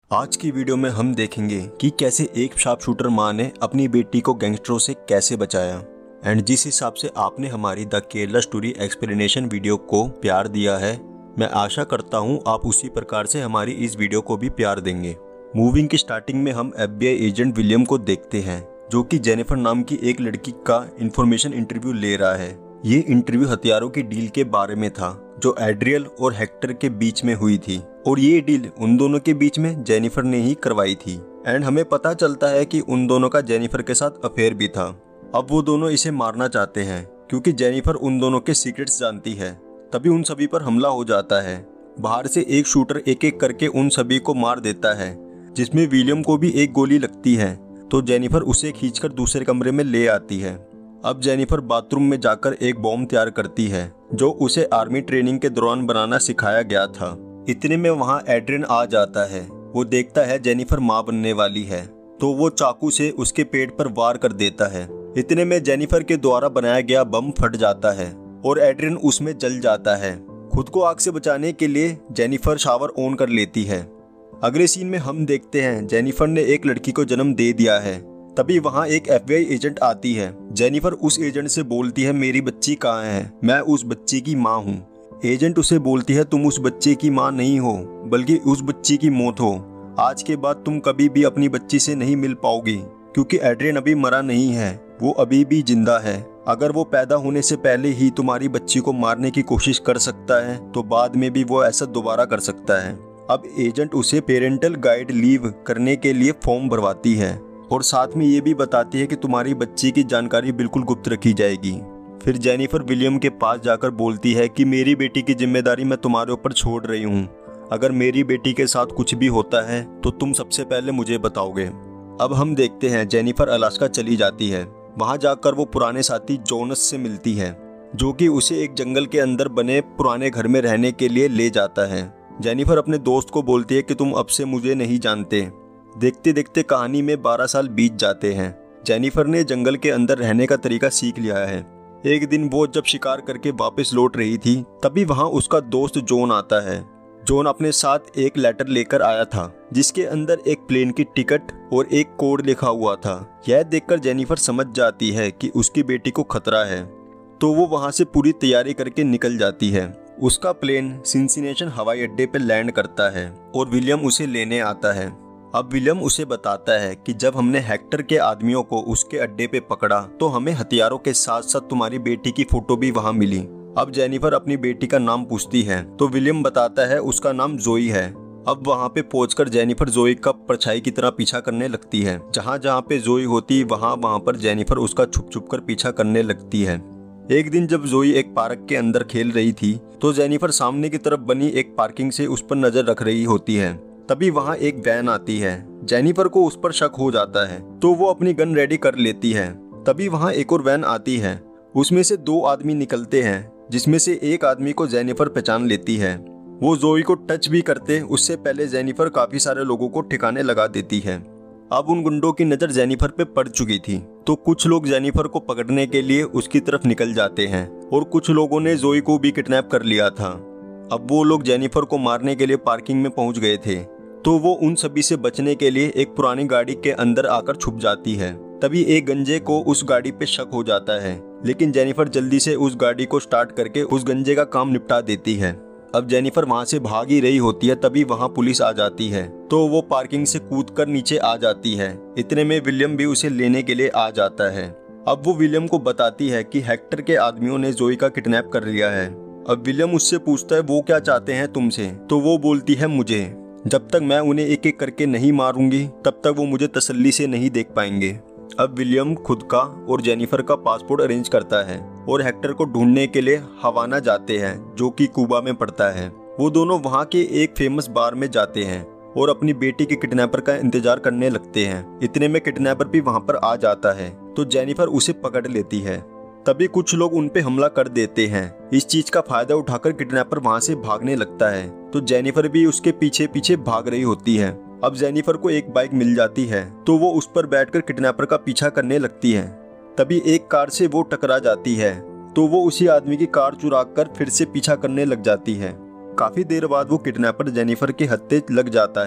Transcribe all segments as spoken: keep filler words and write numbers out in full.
आज की वीडियो में हम देखेंगे कि कैसे एक शार्प शूटर माँ ने अपनी बेटी को गैंगस्टरों से कैसे बचाया। एंड जिस हिसाब से आपने हमारी the Kerala story explanation video को प्यार दिया है, मैं आशा करता हूँ आप उसी प्रकार से हमारी इस वीडियो को भी प्यार देंगे। मूविंग की स्टार्टिंग में हम एफबीआई एजेंट विलियम को देखते हैं, जो कि जेनिफर नाम की एक लड़की का इंफॉर्मेशन इंटरव्यू ले रहा है। ये इंटरव्यू हथियारों की डील के बारे में था जो एड्रियल और हेक्टर के बीच में हुई थी, और ये डील उन दोनों के बीच में जेनिफर ने ही करवाई थी। एंड हमें पता चलता है कि उन दोनों का जेनिफर के साथ अफेयर भी था। अब वो दोनों इसे मारना चाहते हैं क्योंकि जेनिफर उन दोनों के सीक्रेट्स जानती है। तभी उन सभी पर हमला हो जाता है। बाहर से एक शूटर एक एक करके उन सभी को मार देता है, जिसमें विलियम को भी एक गोली लगती है, तो जेनिफर उसे खींचकर दूसरे कमरे में ले आती है। अब जेनिफर बाथरूम में जाकर एक बॉम्ब तैयार करती है जो उसे आर्मी ट्रेनिंग के दौरान बनाना सिखाया गया था। इतने में वहाँ एड्रियन आ जाता है। वो देखता है जेनिफर माँ बनने वाली है, तो वो चाकू से उसके पेट पर वार कर देता है। इतने में जेनिफर के द्वारा बनाया गया बम फट जाता है और एड्रियन उसमें जल जाता है। खुद को आग से बचाने के लिए जेनिफर शावर ऑन कर लेती है। अगले सीन में हम देखते हैं जेनिफर ने एक लड़की को जन्म दे दिया है। तभी वहाँ एक एफबीआई एजेंट आती है। जेनिफर उस एजेंट से बोलती है, मेरी बच्ची कहाँ है, मैं उस बच्ची की माँ हूँ। एजेंट उसे बोलती है, तुम उस बच्चे की माँ नहीं हो, बल्कि उस बच्ची की मौत हो। आज के बाद तुम कभी भी अपनी बच्ची से नहीं मिल पाओगी, क्योंकि एड्रियन अभी मरा नहीं है, वो अभी भी जिंदा है। अगर वो पैदा होने से पहले ही तुम्हारी बच्ची को मारने की कोशिश कर सकता है, तो बाद में भी वो ऐसा दोबारा कर सकता है। अब एजेंट उसे पेरेंटल गाइड लीव करने के लिए फॉर्म भरवाती है और साथ में ये भी बताती है कि तुम्हारी बच्ची की जानकारी बिल्कुल गुप्त रखी जाएगी। फिर जेनिफर विलियम के पास जाकर बोलती है कि मेरी बेटी की जिम्मेदारी मैं तुम्हारे ऊपर छोड़ रही हूँ। अगर मेरी बेटी के साथ कुछ भी होता है तो तुम सबसे पहले मुझे बताओगे। अब हम देखते हैं जेनिफर अलास्का चली जाती है। वहाँ जाकर वो पुराने साथी जोनस से मिलती है, जो कि उसे एक जंगल के अंदर बने पुराने घर में रहने के लिए ले जाता है। जेनिफर अपने दोस्त को बोलती है कि तुम अब से मुझे नहीं जानते। देखते देखते कहानी में बारह साल बीत जाते हैं। जेनिफर ने जंगल के अंदर रहने का तरीका सीख लिया है। एक दिन वो जब शिकार करके वापस लौट रही थी, तभी वहाँ उसका दोस्त जॉन आता है। जॉन अपने साथ एक लेटर लेकर आया था, जिसके अंदर एक प्लेन की टिकट और एक कोड लिखा हुआ था। यह देखकर जेनिफर समझ जाती है कि उसकी बेटी को खतरा है, तो वो वहाँ से पूरी तैयारी करके निकल जाती है। उसका प्लेन सिंसिनेशन हवाई अड्डे पर लैंड करता है और विलियम उसे लेने आता है। अब विलियम उसे बताता है कि जब हमने हेक्टर के आदमियों को उसके अड्डे पे पकड़ा, तो हमें हथियारों के साथ साथ तुम्हारी बेटी की फोटो भी वहाँ मिली। अब जेनिफर अपनी बेटी का नाम पूछती है, तो विलियम बताता है उसका नाम जोई है। अब वहाँ पे पहुंचकर जेनिफर जोई का परछाई की तरह पीछा करने लगती है। जहाँ जहाँ पे जोई होती वहाँ वहाँ पर जेनिफर उसका छुप छुप कर पीछा करने लगती है। एक दिन जब जोई एक पार्क के अंदर खेल रही थी, तो जेनिफर सामने की तरफ बनी एक पार्किंग से उस पर नजर रख रही होती है। तभी वहाँ एक वैन आती है। जेनिफर को उस पर शक हो जाता है, तो वो अपनी गन रेडी कर लेती है। तभी वहाँ एक और वैन आती है। उसमें से दो आदमी निकलते हैं, जिसमें से एक आदमी को जेनिफर पहचान लेती है। वो जोई को टच भी करते उससे पहले जेनिफर काफी सारे लोगों को ठिकाने लगा देती है। अब उन गुंडों की नजर जेनिफर पे पड़ चुकी थी, तो कुछ लोग जेनिफर को पकड़ने के लिए उसकी तरफ निकल जाते हैं और कुछ लोगों ने जोई को भी किडनैप कर लिया था। अब वो लोग जेनिफर को मारने के लिए पार्किंग में पहुंच गए थे, तो वो उन सभी से बचने के लिए एक पुरानी गाड़ी के अंदर आकर छुप जाती है। तभी एक गंजे को उस गाड़ी पे शक हो जाता है, लेकिन जेनिफर जल्दी से उस गाड़ी को स्टार्ट करके उस गंजे का काम निपटा देती है। अब जेनिफर वहाँ से भाग ही रही होती है, तभी वहाँ पुलिस आ जाती है, तो वो पार्किंग से कूदकर नीचे आ जाती है। इतने में विलियम भी उसे लेने के लिए आ जाता है। अब वो विलियम को बताती है कि हेक्टर के आदमियों ने जोई का किडनैप कर लिया है। अब विलियम उससे पूछता है वो क्या चाहते हैं तुमसे, तो वो बोलती है मुझे। जब तक मैं उन्हें एक एक करके नहीं मारूंगी, तब तक वो मुझे तसल्ली से नहीं देख पाएंगे। अब विलियम खुद का और जेनिफर का पासपोर्ट अरेंज करता है और हेक्टर को ढूंढने के लिए हवाना जाते हैं, जो कि क्यूबा में पड़ता है। वो दोनों वहाँ के एक फेमस बार में जाते हैं और अपनी बेटी के किडनैपर का इंतजार करने लगते हैं। इतने में किडनैपर भी वहाँ पर आ जाता है, तो जेनिफर उसे पकड़ लेती है। तभी कुछ लोग उन पे हमला कर देते हैं। इस चीज का फायदा उठाकर किडनैपर वहाँ से भागने लगता है, तो जेनिफर भी उसके पीछे पीछे भाग रही होती है। अब जेनिफर को एक बाइक मिल जाती है, तो वो उस पर बैठकर किडनैपर का पीछा करने लगती है। तभी एक कार से वो टकरा जाती है, तो वो उसी आदमी की कार चुरा कर फिर से पीछा करने लग जाती है। काफी देर बाद वो किडनैपर जेनिफर के हत्थे लग जाता है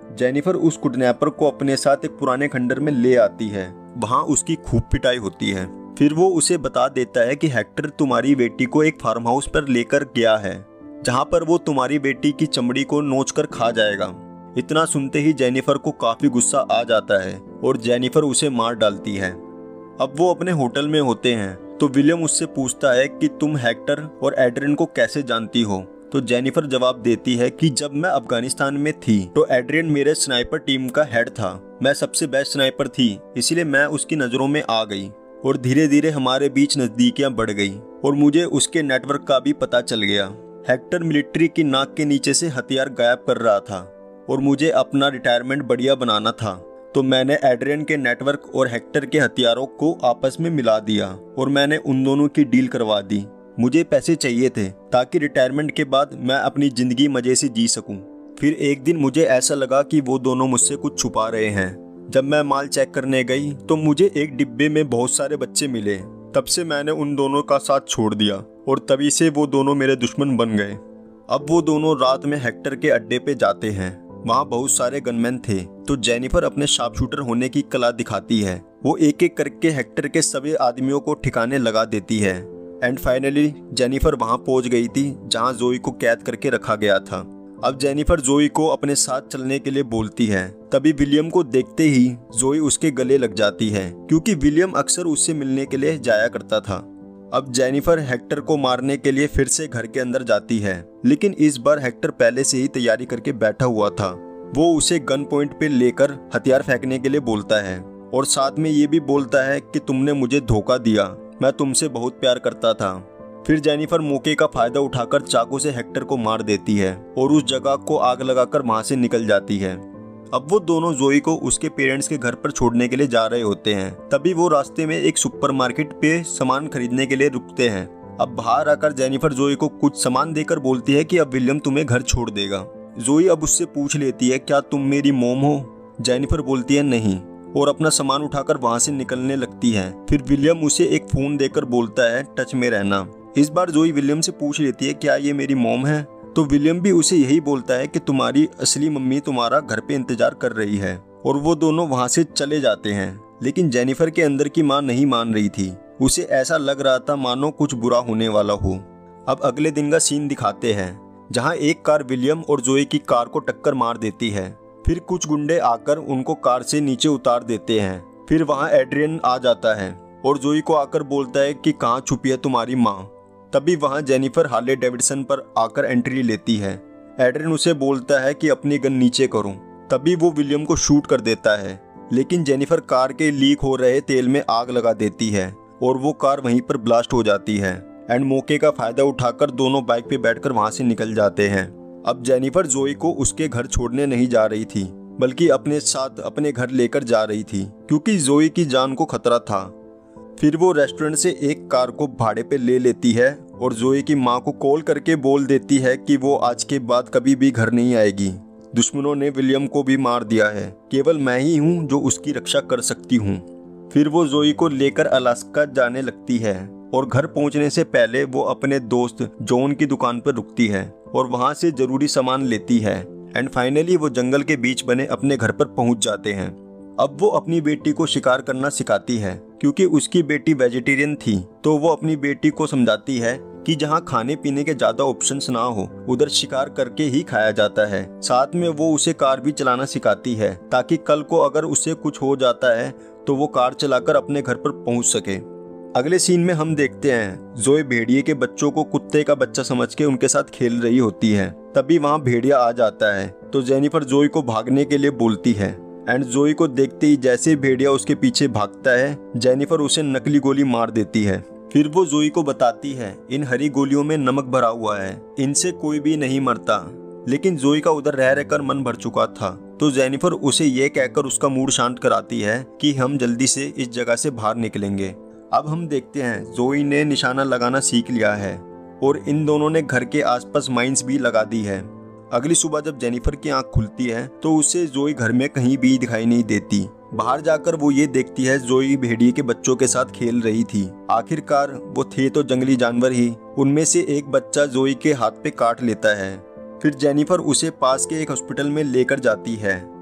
जेनिफर उस किडनैपर को अपने साथ एक पुराने खंडर में ले आती है। वहाँ उसकी खूब पिटाई होती है। फिर वो उसे बता देता है कि हेक्टर तुम्हारी बेटी को एक फार्म हाउस पर लेकर गया है, जहाँ पर वो तुम्हारी बेटी की चमड़ी को नोच कर खा जाएगा। इतना सुनते ही जेनिफर को काफी गुस्सा आ जाता है और जेनिफर उसे मार डालती है। अब वो अपने होटल में होते हैं तो विलियम उससे पूछता है कि तुम हेक्टर और एड्रियन को कैसे जानती हो। तो जेनिफर जवाब देती है कि जब मैं अफगानिस्तान में थी तो एड्रियन मेरे स्नाइपर टीम का हेड था। मैं सबसे बेस्ट स्नाइपर थी, इसलिए मैं उसकी नजरों में आ गई और धीरे धीरे हमारे बीच नजदीकियां बढ़ गई और मुझे उसके नेटवर्क का भी पता चल गया। हेक्टर मिलिट्री की नाक के नीचे से हथियार गायब कर रहा था और मुझे अपना रिटायरमेंट बढ़िया बनाना था, तो मैंने एड्रियन के नेटवर्क और हेक्टर के हथियारों को आपस में मिला दिया और मैंने उन दोनों की डील करवा दी। मुझे पैसे चाहिए थे ताकि रिटायरमेंट के बाद मैं अपनी जिंदगी मजे से जी सकूं। फिर एक दिन मुझे ऐसा लगा कि वो दोनों मुझसे कुछ छुपा रहे हैं। जब मैं माल चेक करने गई तो मुझे एक डिब्बे में बहुत सारे बच्चे मिले। तब से मैंने उन दोनों का साथ छोड़ दिया और तभी से वो दोनों मेरे दुश्मन बन गए। अब वो दोनों रात में हेक्टर के अड्डे पे जाते हैं। वहाँ बहुत सारे गनमैन थे, तो जेनिफर अपने शार्प शूटर होने की कला दिखाती है। वो एक एक करके हेक्टर के सभी आदमियों को ठिकाने लगा देती है। एंड फाइनली जेनिफर वहां पहुंच गई थी जहां जोई को कैद करके रखा गया था। अब जेनिफर जोई को अपने साथ चलने के लिए बोलती है। तभी विलियम को देखते ही जोई उसके गले लग जाती है, क्योंकि विलियम अक्सर उससे मिलने के लिए जाया करता था। अब जेनिफर हेक्टर को मारने के लिए फिर से घर के अंदर जाती है, लेकिन इस बार हेक्टर पहले से ही तैयारी करके बैठा हुआ था। वो उसे गन पॉइंट पे लेकर हथियार फेंकने के लिए बोलता है और साथ में ये भी बोलता है कि तुमने मुझे धोखा दिया, मैं तुमसे बहुत प्यार करता था। फिर जेनिफर मौके का फायदा उठाकर चाकू से हेक्टर को मार देती है और उस जगह को आग लगाकर वहां से निकल जाती है। अब वो दोनों जोई को उसके पेरेंट्स के घर पर छोड़ने के लिए जा रहे होते हैं। तभी वो रास्ते में एक सुपरमार्केट पे सामान खरीदने के लिए रुकते हैं। अब बाहर आकर जेनिफर जोई को कुछ सामान देकर बोलती है कि अब विलियम तुम्हें घर छोड़ देगा। जोई अब उससे पूछ लेती है, क्या तुम मेरी मॉम हो? जेनिफर बोलती है नहीं और अपना सामान उठाकर वहां से निकलने लगती है। फिर विलियम उसे एक फोन देकर बोलता है, टच में रहना। इस बार जोई विलियम से पूछ लेती है, क्या ये मेरी मॉम है? तो विलियम भी उसे यही बोलता है कि तुम्हारी असली मम्मी तुम्हारा घर पे इंतजार कर रही है, और वो दोनों वहां से चले जाते हैं। लेकिन जेनिफर के अंदर की माँ नहीं मान रही थी। उसे ऐसा लग रहा था मानो कुछ बुरा होने वाला हो। अब अगले दिन का सीन दिखाते हैं, जहाँ एक कार विलियम और जोई की कार को टक्कर मार देती है। फिर कुछ गुंडे आकर उनको कार से नीचे उतार देते हैं। फिर वहाँ एड्रियन आ जाता है और जोई को आकर बोलता है कि कहाँ छुपी है तुम्हारी माँ। तभी वहाँ जेनिफर हार्ले डेविडसन पर आकर एंट्री लेती है। एड्रियन उसे बोलता है कि अपनी गन नीचे करो। तभी वो विलियम को शूट कर देता है, लेकिन जेनिफर कार के लीक हो रहे तेल में आग लगा देती है और वो कार वहीं पर ब्लास्ट हो जाती है। एंड मौके का फायदा उठाकर दोनों बाइक पे बैठकर वहाँ से निकल जाते हैं। अब जेनिफर जोई को उसके घर छोड़ने नहीं जा रही थी, बल्कि अपने साथ अपने घर लेकर जा रही थी, क्योंकि जोई की जान को खतरा था। फिर वो रेस्टोरेंट से एक कार को भाड़े पे ले लेती है और जोई की माँ को कॉल करके बोल देती है कि वो आज के बाद कभी भी घर नहीं आएगी। दुश्मनों ने विलियम को भी मार दिया है, केवल मैं ही हूँ जो उसकी रक्षा कर सकती हूँ। फिर वो जोई को लेकर अलास्का जाने लगती है और घर पहुंचने से पहले वो अपने दोस्त जॉन की दुकान पर रुकती है और वहां से जरूरी सामान लेती है। एंड फाइनली वो जंगल के बीच बने अपने घर पर पहुंच जाते हैं। अब वो अपनी बेटी को शिकार करना सिखाती है, क्योंकि उसकी बेटी वेजिटेरियन थी। तो वो अपनी बेटी को समझाती है कि जहाँ खाने पीने के ज्यादा ऑप्शंस ना हो, उधर शिकार करके ही खाया जाता है। साथ में वो उसे कार भी चलाना सिखाती है, ताकि कल को अगर उसे कुछ हो जाता है तो वो कार चलाकर अपने घर पर पहुंच सके। अगले सीन में हम देखते हैं जोई भेड़िए के बच्चों को कुत्ते का बच्चा समझ के उनके साथ खेल रही होती है। तभी वहाँ भेड़िया आ जाता है, तो जेनिफर जोई को भागने के लिए बोलती है। एंड जोई को देखते ही जैसे भेड़िया उसके पीछे भागता है, जेनिफर उसे नकली गोली मार देती है। फिर वो जोई को बताती है, इन हरी गोलियों में नमक भरा हुआ है, इनसे कोई भी नहीं मरता। लेकिन जोई का उधर रह रहकर मन भर चुका था, तो जेनिफर उसे ये कहकर उसका मूड शांत कराती है कि हम जल्दी से इस जगह से बाहर निकलेंगे। अब हम देखते हैं जोई ने निशाना लगाना सीख लिया है और इन दोनों ने घर के आसपास माइंस भी लगा दी है। अगली सुबह जब जेनिफर की आंख खुलती है तो उसे जोई घर में कहीं भी दिखाई नहीं देती। बाहर जाकर वो ये देखती है जोई भेड़िए के बच्चों के साथ खेल रही थी। आखिरकार वो थे तो जंगली जानवर ही। उनमें से एक बच्चा जोई के हाथ पे काट लेता है। फिर जेनिफर उसे पास के एक हॉस्पिटल में लेकर जाती है।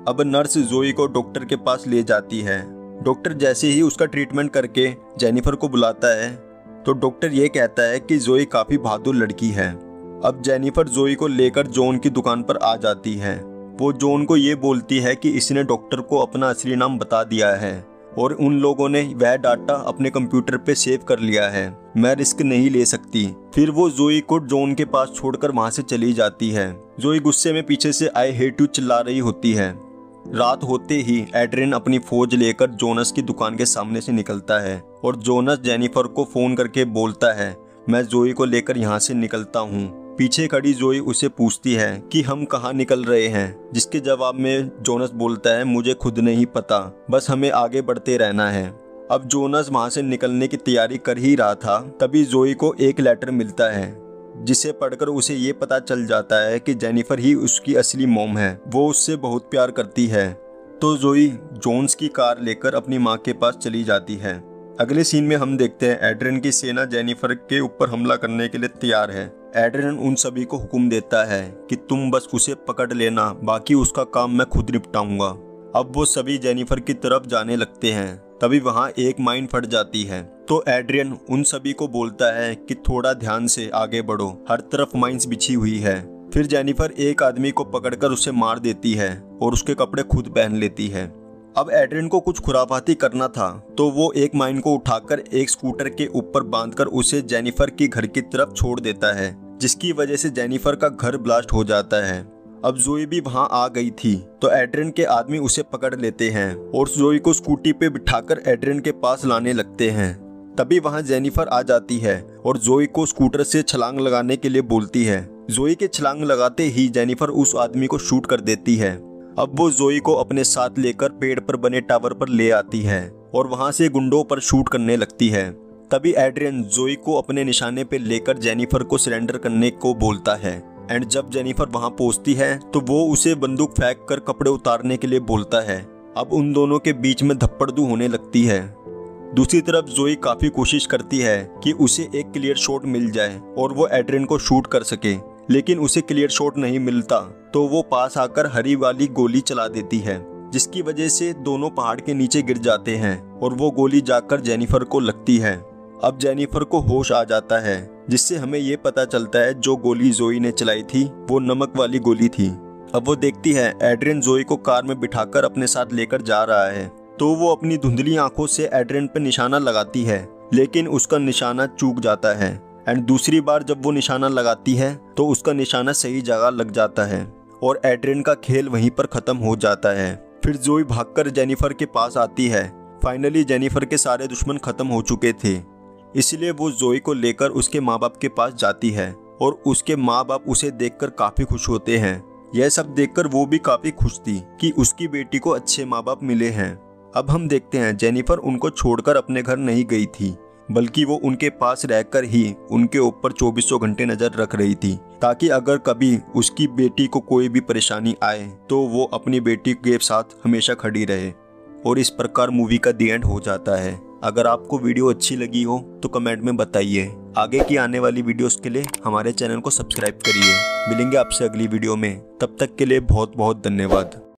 अब नर्स जोई को डॉक्टर के पास ले जाती है। डॉक्टर जैसे ही उसका ट्रीटमेंट करके जेनिफर को बुलाता है तो डॉक्टर ये कहता है कि जोई काफ़ी बहादुर लड़की है। अब जेनिफर जोई को लेकर जॉन की दुकान पर आ जाती है। वो जॉन को ये बोलती है कि इसने डॉक्टर को अपना असली नाम बता दिया है और उन लोगों ने वह डाटा अपने कंप्यूटर पे सेव कर लिया है, मैं रिस्क नहीं ले सकती। फिर वो जोई को जॉन के पास छोड़कर वहाँ से चली जाती है। जोई गुस्से में पीछे से आई हेट यू चिल्ला रही होती है। रात होते ही एड्रियन अपनी फौज लेकर जोनस की दुकान के सामने से निकलता है और जोनस जेनिफर को फोन करके बोलता है, मैं जोई को लेकर यहाँ से निकलता हूँ। पीछे खड़ी जोई उसे पूछती है कि हम कहाँ निकल रहे हैं, जिसके जवाब में जोनस बोलता है, मुझे खुद नहीं पता, बस हमें आगे बढ़ते रहना है। अब जोनस वहाँ से निकलने की तैयारी कर ही रहा था, तभी जोई को एक लेटर मिलता है जिसे पढ़कर उसे ये पता चल जाता है कि जेनिफर ही उसकी असली मॉम है, वो उससे बहुत प्यार करती है। तो जोई जोन्स की कार लेकर अपनी माँ के पास चली जाती है। अगले सीन में हम देखते हैं एड्रियन की सेना जेनिफर के ऊपर हमला करने के लिए तैयार है। एड्रियन उन सभी को हुक्म देता है कि तुम बस उसे पकड़ लेना, बाकी उसका काम मैं खुद निपटाऊंगा। अब वो सभी जेनिफर की तरफ जाने लगते हैं। तभी वहाँ एक माइन फट जाती है तो एड्रियन उन सभी को बोलता है कि थोड़ा ध्यान से आगे बढ़ो, हर तरफ माइंस बिछी हुई है। फिर जेनिफर एक आदमी को पकड़कर उसे मार देती है और उसके कपड़े खुद पहन लेती है। अब एड्रियन को कुछ खुराफाती करना था तो वो एक माइन को उठाकर एक स्कूटर के ऊपर बांधकर उसे जेनिफर के घर की तरफ छोड़ देता है, जिसकी वजह से जेनिफर का घर ब्लास्ट हो जाता है। अब जोई भी वहां आ गई थी तो एड्रियन के आदमी उसे पकड़ लेते हैं और जोई को स्कूटी पे बिठाकर एड्रियन के पास लाने लगते हैं। तभी वहां जेनिफर आ जाती है और जोई को स्कूटर से छलांग लगाने के लिए बोलती है। जोई के छलांग लगाते ही जेनिफर उस आदमी को शूट कर देती है। अब वो जोई को अपने साथ लेकर पेड़ पर बने टावर पर ले आती है और वहां से गुंडों पर शूट करने लगती है। तभी एड्रियन जोई को अपने निशाने पे लेकर जेनिफर को सरेंडर करने को बोलता है एंड जब जेनिफर वहां पहुंचती है तो वो उसे बंदूक फेंक कर कपड़े उतारने के लिए बोलता है। अब उन दोनों के बीच में धप्पड़दू होने लगती है। दूसरी तरफ जोई काफी कोशिश करती है कि उसे एक क्लियर शॉट मिल जाए और वो एड्रियन को शूट कर सके, लेकिन उसे क्लियर शॉट नहीं मिलता तो वो पास आकर हरी वाली गोली चला देती है, जिसकी वजह से दोनों पहाड़ के नीचे गिर जाते हैं और वो गोली जाकर जेनिफर को लगती है। अब जेनिफर को होश आ जाता है, जिससे हमें ये पता चलता है जो गोली जोई ने चलाई थी वो नमक वाली गोली थी। अब वो देखती है एड्रियन जोई को कार में बिठाकर अपने साथ लेकर जा रहा है तो वो अपनी धुंधली आंखों से एड्रियन पर निशाना लगाती है, लेकिन उसका निशाना चूक जाता है एंड दूसरी बार जब वो निशाना लगाती है तो उसका निशाना सही जगह लग जाता है और एड्रियन का खेल वहीं पर खत्म हो जाता है। फिर जोई भागकर जेनिफर के पास आती है। फाइनली जेनिफर के सारे दुश्मन खत्म हो चुके थे, इसलिए वो जोई को लेकर उसके माँ बाप के पास जाती है और उसके माँ बाप उसे देखकर काफी खुश होते हैं। यह सब देखकर वो भी काफी खुश थी कि उसकी बेटी को अच्छे माँ बाप मिले हैं। अब हम देखते हैं जेनिफर उनको छोड़कर अपने घर नहीं गई थी, बल्कि वो उनके पास रहकर ही उनके ऊपर चौबीसों घंटे नजर रख रही थी, ताकि अगर कभी उसकी बेटी को कोई भी परेशानी आए तो वो अपनी बेटी के साथ हमेशा खड़ी रहे। और इस प्रकार मूवी का दी एंड हो जाता है। अगर आपको वीडियो अच्छी लगी हो तो कमेंट में बताइए। आगे की आने वाली वीडियोस के लिए हमारे चैनल को सब्सक्राइब करिए। मिलेंगे आपसे अगली वीडियो में, तब तक के लिए बहुत बहुत धन्यवाद।